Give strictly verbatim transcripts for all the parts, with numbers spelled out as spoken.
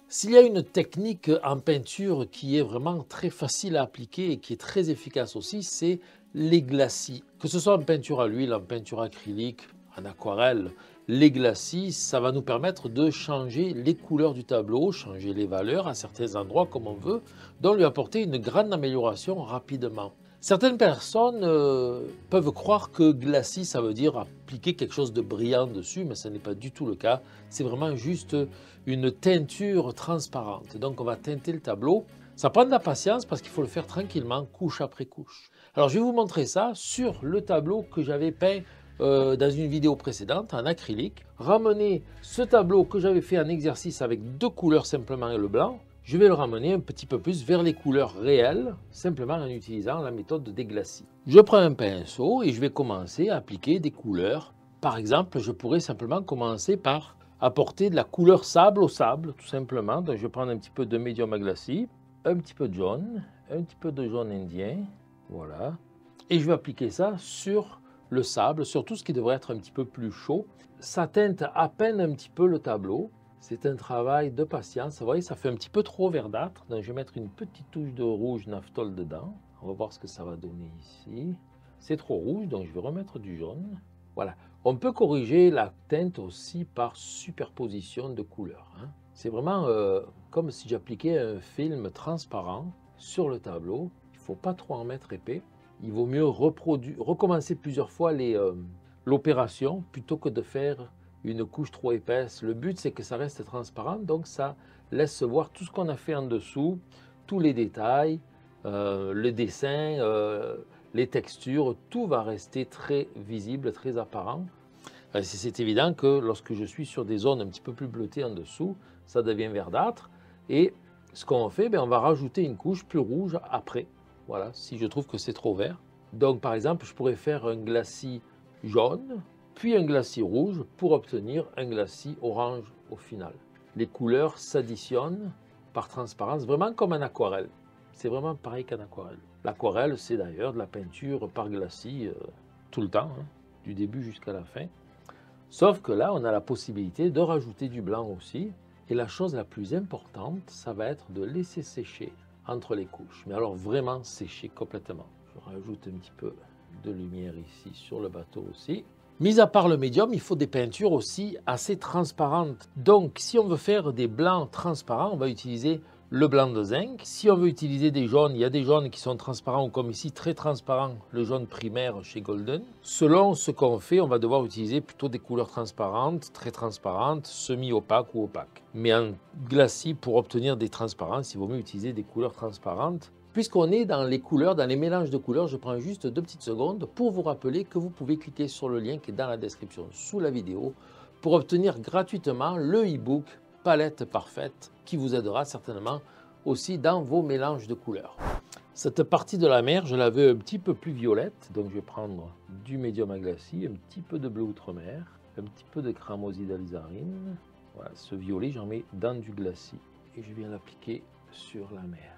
S'il y a une technique en peinture qui est vraiment très facile à appliquer et qui est très efficace aussi, c'est les glacis. Que ce soit en peinture à l'huile, en peinture acrylique, en aquarelle, les glacis, ça va nous permettre de changer les couleurs du tableau, changer les valeurs à certains endroits comme on veut, donc lui apporter une grande amélioration rapidement. Certaines personnes euh, peuvent croire que glacis, ça veut dire appliquer quelque chose de brillant dessus, mais ce n'est pas du tout le cas. C'est vraiment juste une teinture transparente. Donc on va teinter le tableau. Ça prend de la patience parce qu'il faut le faire tranquillement, couche après couche. Alors je vais vous montrer ça sur le tableau que j'avais peint euh, dans une vidéo précédente en acrylique. Ramener ce tableau que j'avais fait en exercice avec deux couleurs simplement et le blanc. Je vais le ramener un petit peu plus vers les couleurs réelles, simplement en utilisant la méthode des glacis. Je prends un pinceau et je vais commencer à appliquer des couleurs. Par exemple, je pourrais simplement commencer par apporter de la couleur sable au sable, tout simplement. Donc je vais prendre un petit peu de médium à glacis, un petit peu de jaune, un petit peu de jaune indien, voilà. Et je vais appliquer ça sur le sable, sur tout ce qui devrait être un petit peu plus chaud. Ça teinte à peine un petit peu le tableau. C'est un travail de patience. Vous voyez, ça fait un petit peu trop verdâtre. Donc, je vais mettre une petite touche de rouge naphthol dedans. On va voir ce que ça va donner ici. C'est trop rouge, donc je vais remettre du jaune. Voilà. On peut corriger la teinte aussi par superposition de couleurs, hein. C'est vraiment euh, comme si j'appliquais un film transparent sur le tableau. Il ne faut pas trop en mettre épais. Il vaut mieux recommencer plusieurs fois euh, l'opération plutôt que de faire une couche trop épaisse. Le but, c'est que ça reste transparent, donc ça laisse voir tout ce qu'on a fait en dessous, tous les détails, euh, le dessin, euh, les textures, tout va rester très visible, très apparent. C'est évident que lorsque je suis sur des zones un petit peu plus bleutées en dessous, ça devient verdâtre. Et ce qu'on fait, ben, on va rajouter une couche plus rouge après. Voilà, si je trouve que c'est trop vert. Donc par exemple, je pourrais faire un glacis jaune, puis un glacis rouge pour obtenir un glacis orange au final. Les couleurs s'additionnent par transparence, vraiment comme en aquarelle. C'est vraiment pareil qu'en aquarelle. L'aquarelle, c'est d'ailleurs de la peinture par glacis euh, tout le temps, hein, du début jusqu'à la fin. Sauf que là, on a la possibilité de rajouter du blanc aussi. Et la chose la plus importante, ça va être de laisser sécher entre les couches. Mais alors vraiment sécher complètement. Je rajoute un petit peu de lumière ici sur le bateau aussi. Mis à part le médium, il faut des peintures aussi assez transparentes. Donc, si on veut faire des blancs transparents, on va utiliser le blanc de zinc. Si on veut utiliser des jaunes, il y a des jaunes qui sont transparents ou comme ici, très transparents, le jaune primaire chez Golden. Selon ce qu'on fait, on va devoir utiliser plutôt des couleurs transparentes, très transparentes, semi-opaques ou opaques. Mais en glacis, pour obtenir des transparences, il vaut mieux utiliser des couleurs transparentes. Puisqu'on est dans les couleurs, dans les mélanges de couleurs, je prends juste deux petites secondes pour vous rappeler que vous pouvez cliquer sur le lien qui est dans la description sous la vidéo pour obtenir gratuitement le e-book Palette Parfaite qui vous aidera certainement aussi dans vos mélanges de couleurs. Cette partie de la mer, je la veux un petit peu plus violette, donc je vais prendre du médium à glacis, un petit peu de bleu outre-mer, un petit peu de cramoisi d'alizarine. Voilà, ce violet, j'en mets dans du glacis et je viens l'appliquer sur la mer.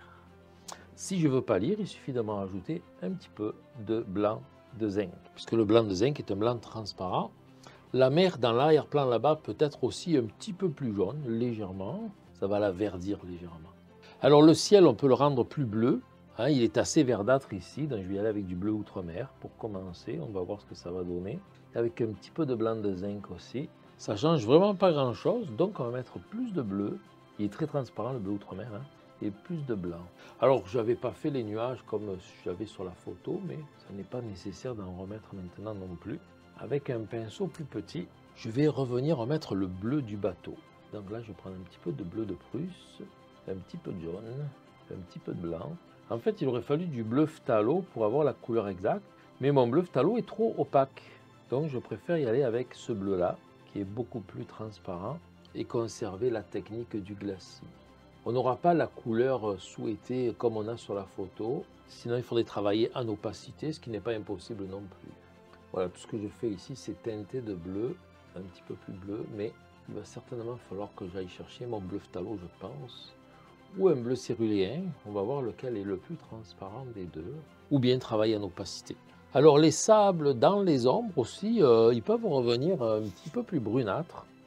Si je veux pâlir, il suffit de m'en rajouter un petit peu de blanc de zinc, puisque le blanc de zinc est un blanc transparent. La mer dans l'arrière-plan là-bas peut être aussi un petit peu plus jaune, légèrement. Ça va la verdir légèrement. Alors le ciel, on peut le rendre plus bleu. Hein, il est assez verdâtre ici, donc je vais aller avec du bleu outre-mer pour commencer. On va voir ce que ça va donner. Avec un petit peu de blanc de zinc aussi. Ça change vraiment pas grand-chose, donc on va mettre plus de bleu. Il est très transparent le bleu outre-mer, hein, et plus de blanc. Alors je n'avais pas fait les nuages comme j'avais sur la photo, mais ça n'est pas nécessaire d'en remettre maintenant non plus. Avec un pinceau plus petit, je vais revenir remettre le bleu du bateau. Donc là, je vais prendre un petit peu de bleu de Prusse, un petit peu de jaune, un petit peu de blanc. En fait, il aurait fallu du bleu phthalo pour avoir la couleur exacte, mais mon bleu phthalo est trop opaque. Donc je préfère y aller avec ce bleu-là, qui est beaucoup plus transparent, et conserver la technique du glacis. On n'aura pas la couleur souhaitée comme on a sur la photo, sinon il faudrait travailler en opacité, ce qui n'est pas impossible non plus. Voilà, tout ce que je fais ici, c'est teinter de bleu, un petit peu plus bleu, mais il va certainement falloir que j'aille chercher mon bleu phthalo, je pense, ou un bleu céruléen, on va voir lequel est le plus transparent des deux, ou bien travailler en opacité. Alors les sables dans les ombres aussi, euh, ils peuvent revenir un petit peu plus brunâtres.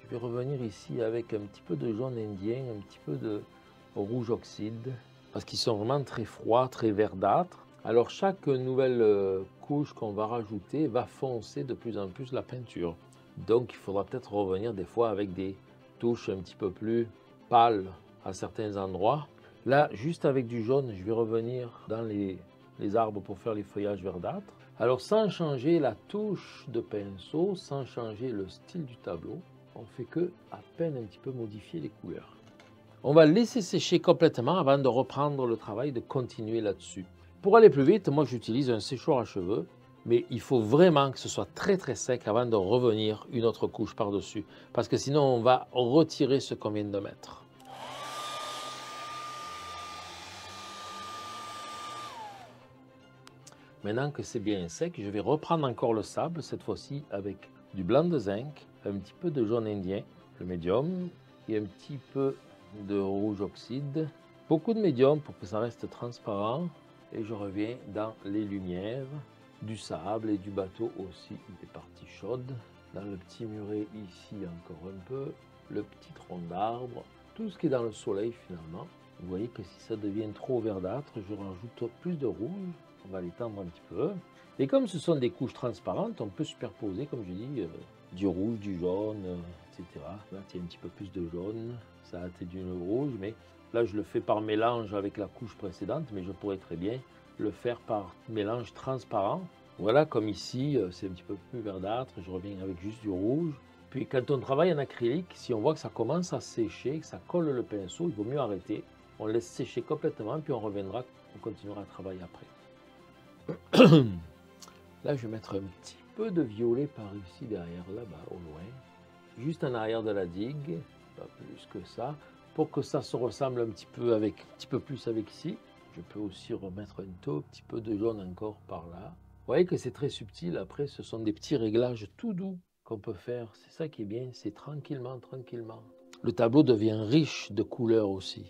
Je vais revenir ici avec un petit peu de jaune indien, un petit peu de rouge oxyde, parce qu'ils sont vraiment très froids, très verdâtres. Alors chaque nouvelle couche qu'on va rajouter va foncer de plus en plus la peinture. Donc il faudra peut-être revenir des fois avec des touches un petit peu plus pâles à certains endroits. Là, juste avec du jaune, je vais revenir dans les, les arbres pour faire les feuillages verdâtres. Alors sans changer la touche de pinceau, sans changer le style du tableau, on fait que à peine un petit peu modifier les couleurs. On va laisser sécher complètement avant de reprendre le travail, de continuer là-dessus. Pour aller plus vite, moi j'utilise un séchoir à cheveux, mais il faut vraiment que ce soit très très sec avant de revenir une autre couche par-dessus, parce que sinon on va retirer ce qu'on vient de mettre. Maintenant que c'est bien sec, je vais reprendre encore le sable, cette fois-ci avec du blanc de zinc, un petit peu de jaune indien, le médium, et un petit peu de rouge oxyde. Beaucoup de médium pour que ça reste transparent. Et je reviens dans les lumières du sable et du bateau aussi, des parties chaudes. Dans le petit muret ici encore un peu, le petit tronc d'arbre, tout ce qui est dans le soleil finalement. Vous voyez que si ça devient trop verdâtre, je rajoute plus de rouge. On va l'étendre un petit peu. Et comme ce sont des couches transparentes, on peut superposer, comme je dis, euh, du rouge, du jaune, euh, et cetera. Là, il y a un petit peu plus de jaune, ça a été du rouge, mais là, je le fais par mélange avec la couche précédente, mais je pourrais très bien le faire par mélange transparent. Voilà, comme ici, euh, c'est un petit peu plus verdâtre, je reviens avec juste du rouge. Puis quand on travaille en acrylique, si on voit que ça commence à sécher, que ça colle le pinceau, il vaut mieux arrêter. On laisse sécher complètement, puis on reviendra, on continuera à travailler après. Là, je vais mettre un petit peu de violet par ici, derrière, là-bas, au loin. Juste en arrière de la digue, pas plus que ça, pour que ça se ressemble un petit peu, avec, un petit peu plus avec ici. Je peux aussi remettre un tout petit peu de jaune encore par là. Vous voyez que c'est très subtil. Après, ce sont des petits réglages tout doux qu'on peut faire. C'est ça qui est bien, c'est tranquillement, tranquillement. Le tableau devient riche de couleurs aussi.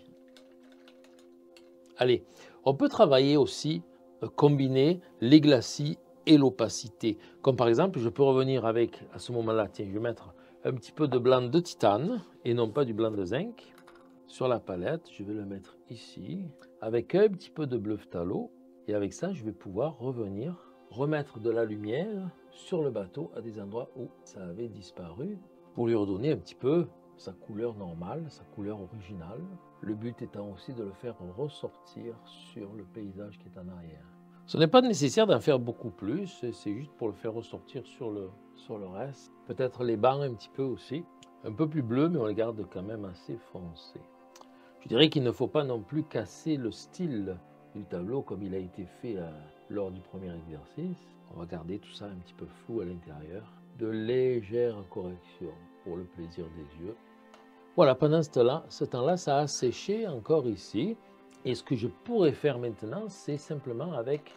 Allez, on peut travailler aussi, euh, combiner les glacis et l'opacité. Comme par exemple, je peux revenir avec, à ce moment-là, tiens, je vais mettre un petit peu de blanc de titane et non pas du blanc de zinc. Sur la palette, je vais le mettre ici, avec un petit peu de bleu phthalo. Et avec ça, je vais pouvoir revenir, remettre de la lumière sur le bateau à des endroits où ça avait disparu, pour lui redonner un petit peu sa couleur normale, sa couleur originale. Le but étant aussi de le faire ressortir sur le paysage qui est en arrière. Ce n'est pas nécessaire d'en faire beaucoup plus, c'est juste pour le faire ressortir sur le, sur le reste. Peut-être les bancs un petit peu aussi, un peu plus bleus, mais on les garde quand même assez foncés. Je dirais qu'il ne faut pas non plus casser le style du tableau comme il a été fait euh, lors du premier exercice. On va garder tout ça un petit peu flou à l'intérieur. De légères corrections pour le plaisir des yeux. Voilà, pendant ce temps-là, ce temps-là, ça a séché encore ici. Et ce que je pourrais faire maintenant, c'est simplement avec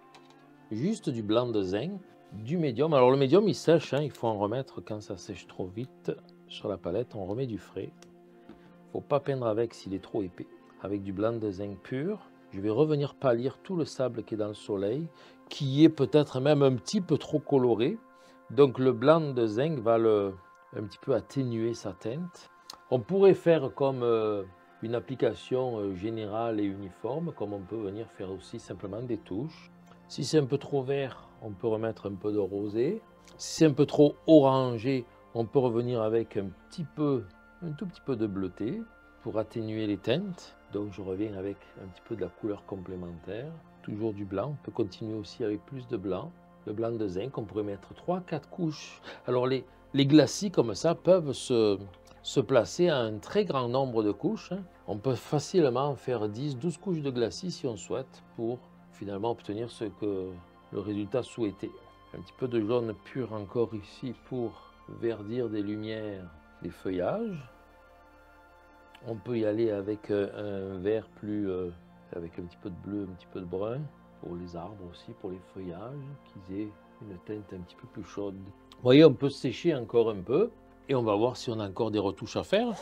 juste du blanc de zinc, du médium. Alors le médium, il sèche, hein, il faut en remettre quand ça sèche trop vite. Sur la palette, on remet du frais. Il ne faut pas peindre avec s'il est trop épais. Avec du blanc de zinc pur, je vais revenir pâlir tout le sable qui est dans le soleil, qui est peut-être même un petit peu trop coloré. Donc le blanc de zinc va le, un petit peu atténuer sa teinte. On pourrait faire comme euh, une application euh, générale et uniforme, comme on peut venir faire aussi simplement des touches. Si c'est un peu trop vert, on peut remettre un peu de rosé. Si c'est un peu trop orangé, on peut revenir avec un petit peu, un tout petit peu de bleuté pour atténuer les teintes. Donc je reviens avec un petit peu de la couleur complémentaire. Toujours du blanc, on peut continuer aussi avec plus de blanc. Le blanc de zinc, on pourrait mettre trois quatre couches. Alors les, les glacis comme ça peuvent se, se placer à un très grand nombre de couches. Hein. On peut facilement faire dix douze couches de glacis si on souhaite pour finalement obtenir ce que le résultat souhaité. Un petit peu de jaune pur encore ici pour verdir des lumières des feuillages. On peut y aller avec un vert plus, euh, avec un petit peu de bleu, un petit peu de brun, pour les arbres aussi, pour les feuillages, qu'ils aient une teinte un petit peu plus chaude. Vous voyez, on peut sécher encore un peu, et on va voir si on a encore des retouches à faire.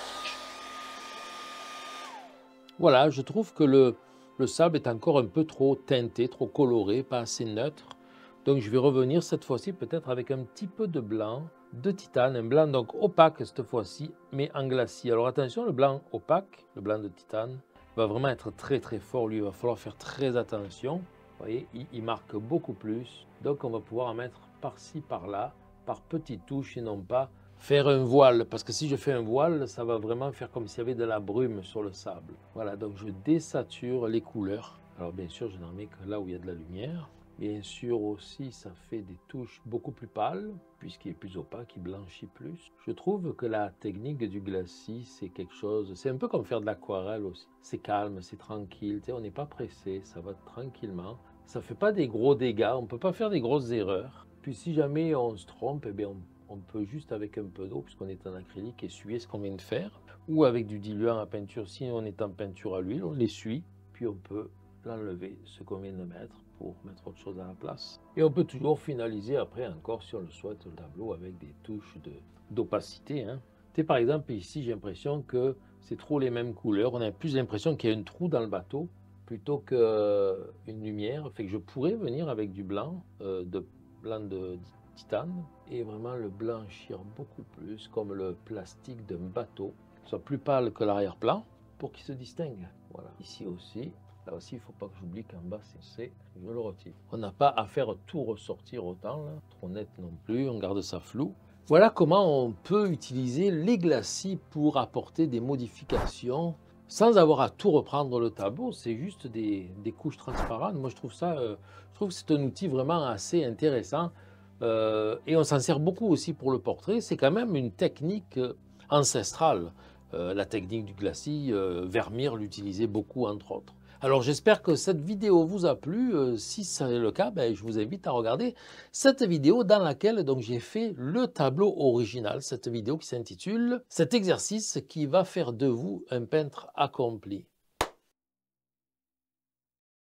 Voilà, je trouve que le, le sable est encore un peu trop teinté, trop coloré, pas assez neutre. Donc je vais revenir cette fois-ci peut-être avec un petit peu de blanc de titane, un blanc donc opaque cette fois-ci, mais en glacis. Alors attention, le blanc opaque, le blanc de titane, va vraiment être très très fort. Lui, il va falloir faire très attention. Vous voyez, il, il marque beaucoup plus. Donc on va pouvoir en mettre par-ci, par-là, par petites touches et non pas faire un voile. Parce que si je fais un voile, ça va vraiment faire comme s'il y avait de la brume sur le sable. Voilà, donc je désature les couleurs. Alors bien sûr, je n'en mets que là où il y a de la lumière. Bien sûr aussi, ça fait des touches beaucoup plus pâles, puisqu'il est plus opaque, il blanchit plus. Je trouve que la technique du glacis, c'est quelque chose, c'est un peu comme faire de l'aquarelle aussi. C'est calme, c'est tranquille, tu sais, on n'est pas pressé, ça va tranquillement. Ça ne fait pas des gros dégâts, on ne peut pas faire des grosses erreurs. Puis si jamais on se trompe, eh bien on, on peut juste avec un peu d'eau, puisqu'on est en acrylique, essuyer ce qu'on vient de faire. Ou avec du diluant à peinture, si on est en peinture à l'huile, on l'essuie, puis on peut l'enlever, ce qu'on vient de mettre, pour mettre autre chose à la place. Et on peut toujours finaliser après encore, si on le souhaite, le tableau avec des touches d'opacité. Hein. Par exemple, ici, j'ai l'impression que c'est trop les mêmes couleurs. On a plus l'impression qu'il y a un trou dans le bateau plutôt qu'une lumière. Fait que je pourrais venir avec du blanc, euh, de blanc de titane, et vraiment le blanchir beaucoup plus, comme le plastique d'un bateau, soit plus pâle que l'arrière-plan, pour qu'il se distingue. Voilà. Ici aussi. Là aussi, il ne faut pas que j'oublie qu'en bas, c'est C, je le retire. On n'a pas à faire tout ressortir autant, là. Trop net non plus, on garde ça flou. Voilà comment on peut utiliser les glacis pour apporter des modifications sans avoir à tout reprendre le tableau. C'est juste des, des couches transparentes. Moi, je trouve ça, euh, je trouve que c'est un outil vraiment assez intéressant. Euh, et on s'en sert beaucoup aussi pour le portrait. C'est quand même une technique ancestrale. Euh, la technique du glacis, euh, Vermeer l'utilisait beaucoup, entre autres. Alors j'espère que cette vidéo vous a plu. Euh, si c'est le cas, ben, je vous invite à regarder cette vidéo dans laquelle j'ai fait le tableau original. Cette vidéo qui s'intitule « Cet exercice qui va faire de vous un peintre accompli ».